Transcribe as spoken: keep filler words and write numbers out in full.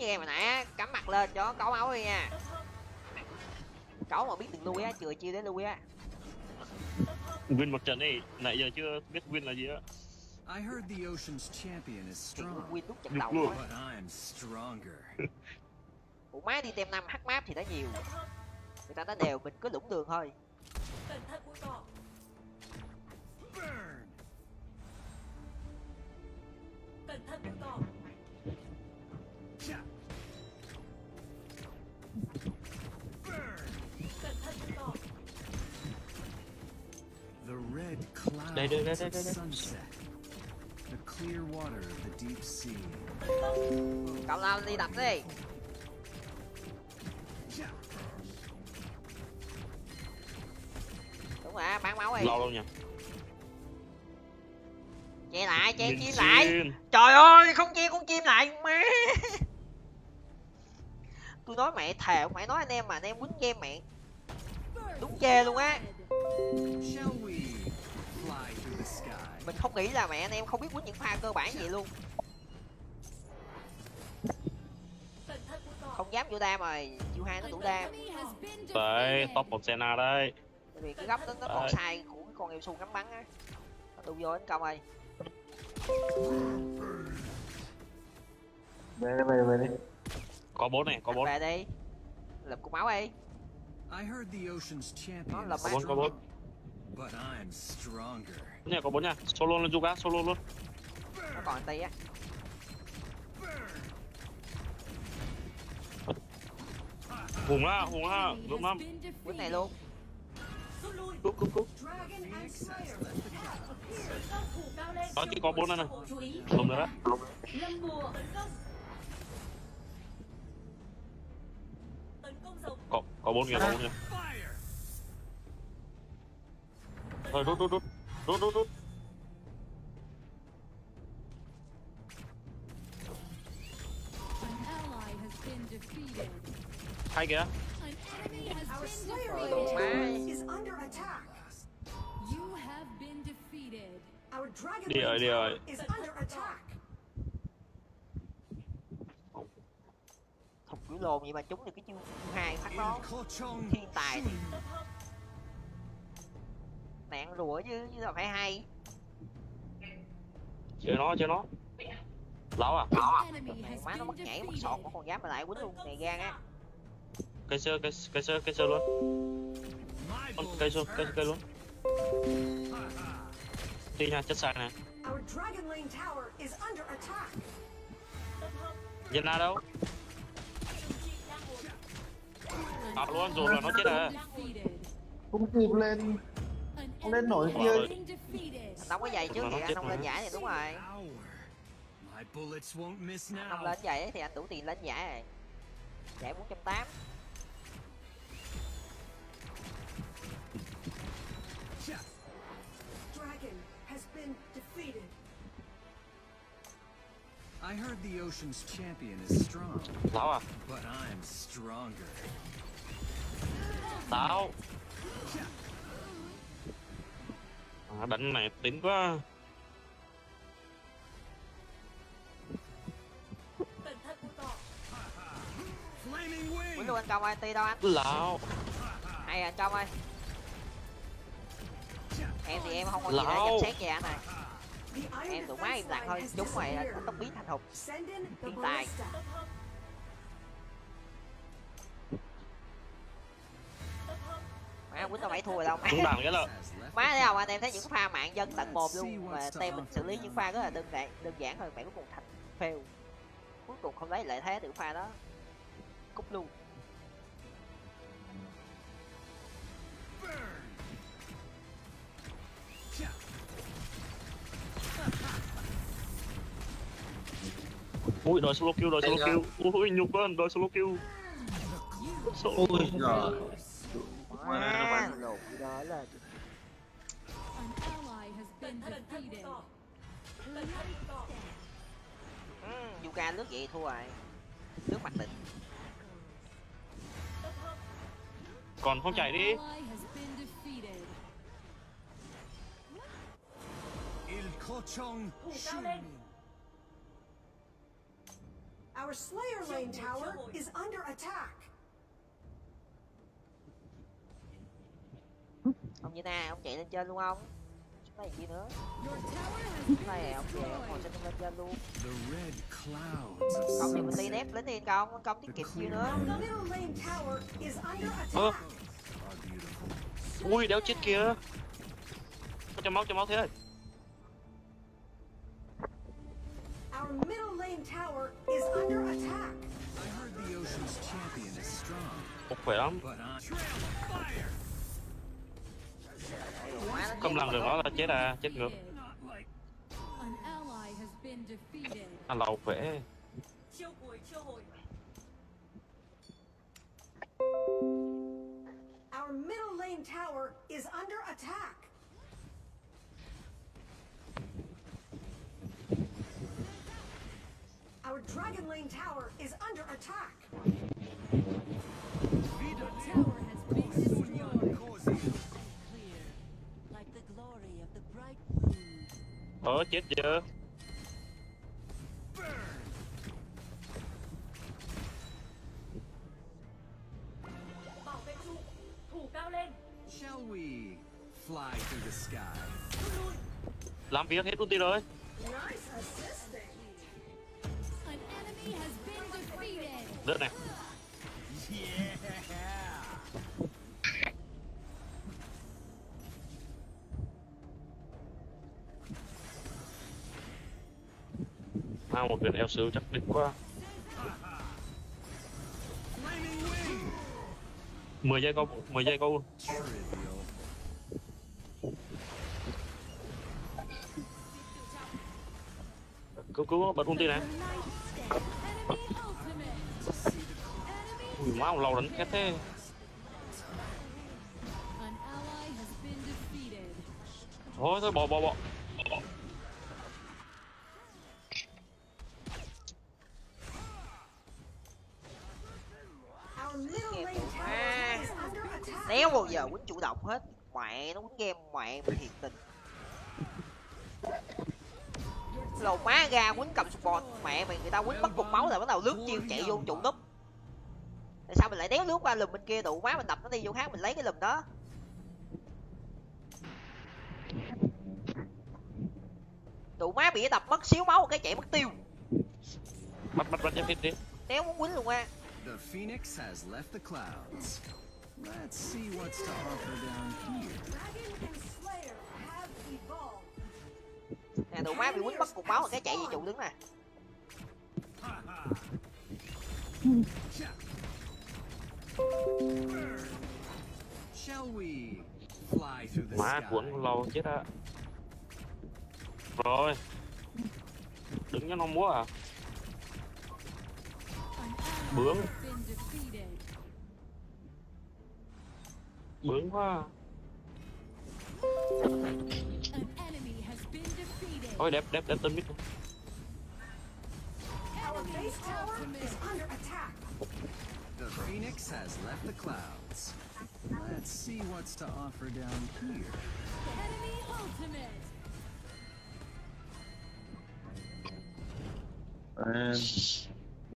như em hồi nãy á, cắm mặt lên cho có máu đi nha. Cấu mà biết đừng lui á, chừa chiêu để lui á. Win một trận đi, nãy giờ chưa biết win là gì á. I heard the ocean's champion is strong. Win lúc trận đầu thôi. But I'm stronger. Ủa má đi tem năm hack map thì đã nhiều. Người ta đã đều, mình cứ lũng đường thôi. Burn. The red clouds đây, đây, đây, đây, of đây. sunset. The clear water of the deep sea. Cậu nào đi đập đi. Đúng rồi, bán máu đi. Lâu luôn nha. Che lại, che Mình chim xin. lại. Trời ơi, không che con chim lại má. Tôi nói mẹ thề, không phải nói anh em mà anh em quýnh game mẹ. Đúng chê luôn á. Shall we fly through the sky? Mình không nghĩ là mẹ anh em không biết quýnh những pha cơ bản vậy luôn. Không dám vô đam rồi, chiêu hai nó đủ đam. Đấy, top một Senna đây. Tại vì cái góc nó, nó còn sai của cái con em su ngắm bắn á. Tôi vô đánh công ơi. Về đi, về về đi. Có bốn này, có bốn. Về đi. Lập cục máu đi. I heard the ocean's champion Nó is có bốn, có bốn. strong. But I'm stronger. Nha, có bốn nha. Solo lên Zuka, solo luôn. Nó còn anti á. Hùng ra, hùng ra, lúc năm. Quýnh này luôn. Cút, cút, cút. Đó chỉ có bốn này này. Không nữa đó. Có, có bốn kìa, có bốn kìa. Rồi rút, rút, rút. Rút, rút, rút. Hay kìa. Đồ má. Đi rồi, đi rồi. Không kiểu lồn vậy mà trúng được cái chiêu hai phát đó. Thiên tài thì nạn rùa chứ, chứ là phải hay. Chơi nó, chơi nó. Lão à? Này, má nó mất nhảy, mất sọt, nó còn dám mà lại quýnh luôn. Này gan á. Cây sơ, cây, cây sơ, cây sơ luôn. Cây sơ, cây, cây luôn. Đi nha, chết sai nè. Dân ra đâu? À luôn, rồi là nó chết rồi. Không kịp lên. Không lên nổi kia. Anh đóng cái giày trước thì anh không lên giải thì đúng rồi. Anh không lên giày thì anh đủ tiền lên giải rồi. Giải bốn trăm tám mươi. I heard the ocean's champion is strong. Lão à? But I'm stronger. Tao. À, đánh này tính quá. Quýnh luôn anh Công ơi, ti đâu anh? Lão. Hay anh Công ơi. Em thì em không có gì để Lão. nhận xét về anh này. Em tụi má im lặng thôi, chúng mày nó tóc biến thành hùng. Thiên tài. Má quýnh tao bảy thua rồi đâu má. Đúng đẳng cái là. Má thấy không anh em thấy những pha mạng dân tận một luôn mà tem mình xử lý những pha rất là đơn giản đơn giản thôi, mẹ cuối cùng thành fail. Cuối cùng không lấy lợi thế từ pha đó. Cúp luôn. Ui, đòi solo kill, đòi solo kill. Ui, nhục lên, đòi solo kill. Ôi giời. Má lột đó là ừ, Yuka nước vậy thua rồi. Nước mặt định. Còn không chạy đi. Our Slayer Lane tower is under attack. Ông như na, ông chạy lên trên luôn không? Cái gì nữa? Your tower has been Này ông về, ông ngồi destroyed. trên lên trên luôn. The red clouds of Công thì mình đi sunset nép lên đi công, công tiết kiệm chiêu nữa. Our middle lane tower is under Ơ, attack. are beautiful. ui đéo chết kìa. Cho máu cho máu thế ơi. Our middle lane tower is under attack. I heard the ocean's champion is strong, Một khỏe lắm. but on trail of fire. Không làm được nó là chết à, chết ngược. An ally has been defeated. À lầu khỏe. Our middle lane tower is under attack. Our dragon lane tower is under attack. Your tower has been destroyed. Clear, like the glory of the bright moon. Ờ chết chưa? Shall we fly through the sky? Làm việc hết ulti rồi. Nice assisting. An enemy has been defeated. Đỡ này. À, một viên eo sư chắc đỉnh quá. mười giây câu, mười giây câu. Trivial. Cứu cứu bật ulti này. Enemy ultimate. Ui má, lâu đánh khét thế. An ally has been defeated. Thôi thôi bỏ bỏ bỏ. Bỏ. Our middle lane tower is under attack. Đéo bao giờ quýnh chủ động hết. Mẹ nó quýnh game mẹ mình thiệt tình. Lầu má ra quýnh cầm support. Mẹ mày người ta quýnh mất cục máu rồi bắt đầu lướt chiêu chạy vô trụ núp. Tại sao mình lại đéo lướt qua lùm bên kia tụ má mình đập nó đi vô khác mình lấy cái lùm đó. Tụ má bị đập mất xíu máu cái chạy mất tiêu. Bắt bắt bắt em đi. Đéo muốn quýnh luôn á. The phoenix has left the clouds. Let's see what's to offer down here. Dragon and Slayer have evolved. Nè tụ má bị quýnh mất cục máu rồi cái chạy về trụ đứng nè. Shall we fly through the Má sky? cuốn lâu chết á. Rồi. Đứng cho nó múa à. An ally Bướng. has been defeated. Bướng quá. An enemy has been defeated. Thôi đẹp đẹp đẹp tên mít. Our base tower is under attack. The phoenix has left the clouds. Let's see what's to offer down here. Enemy ultimate. À,